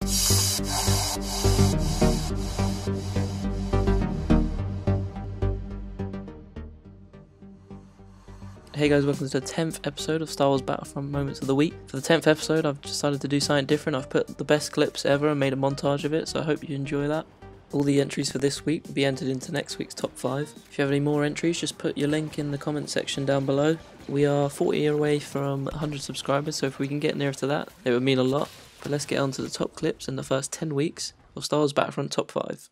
Hey guys, welcome to the 10th episode of Star Wars Battlefront Moments of the Week. For the 10th episode, I've decided to do something different. I've put the best clips ever and made a montage of it, so I hope you enjoy that. All the entries for this week will be entered into next week's top 5. If you have any more entries, just put your link in the comment section down below. We are 40 away from 100 subscribers, so if we can get nearer to that, it would mean a lot. But let's get on to the top clips in the first 10 weeks of Star Wars Battlefront top 5.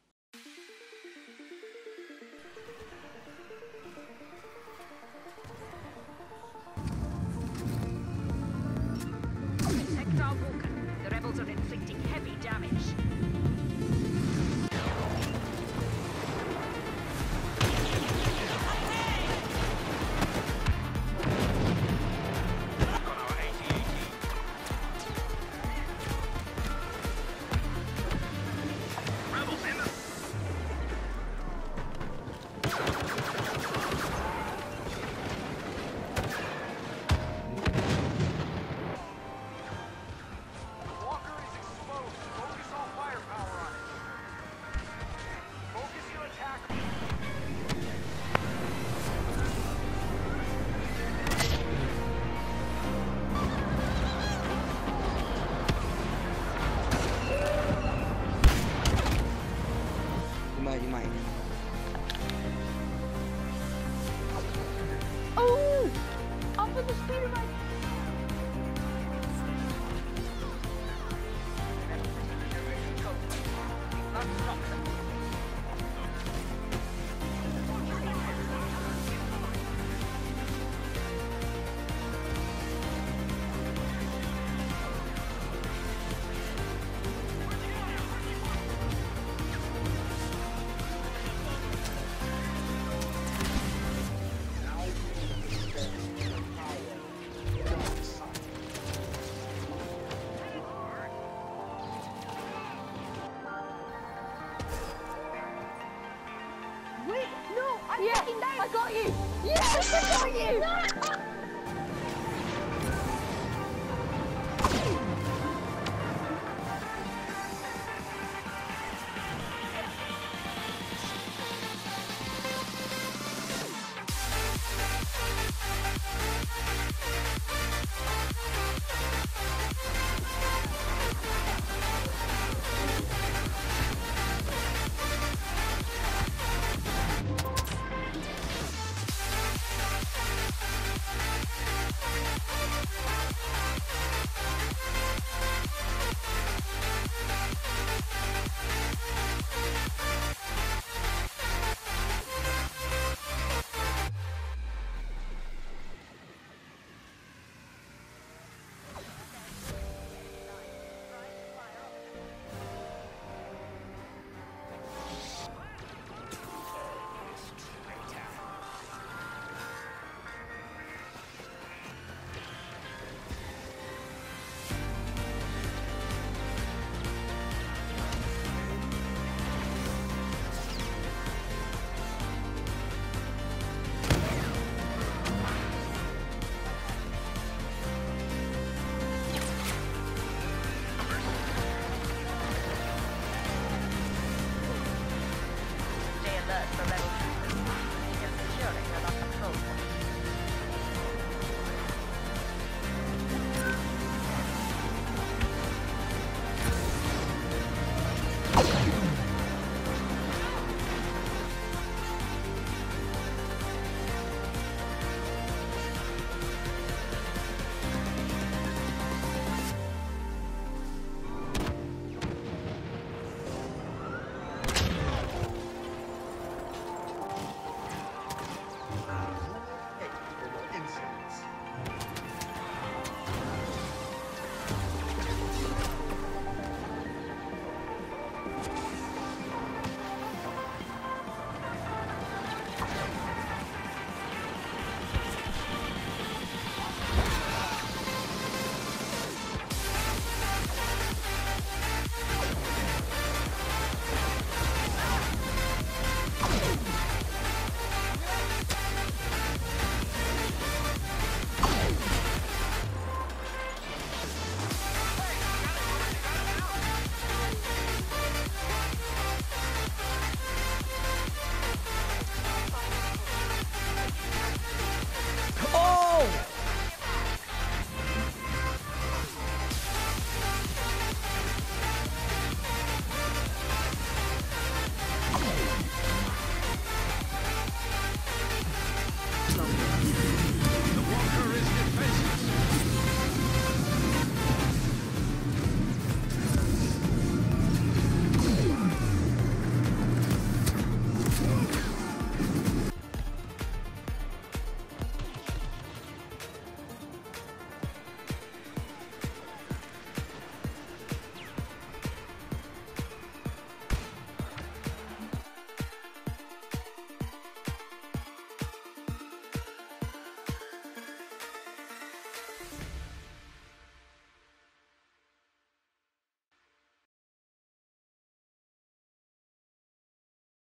The rebels are inflicting heavy damage. You might. Oh! Up in the speed of my... Wait, no! I got you! Yes, I got you!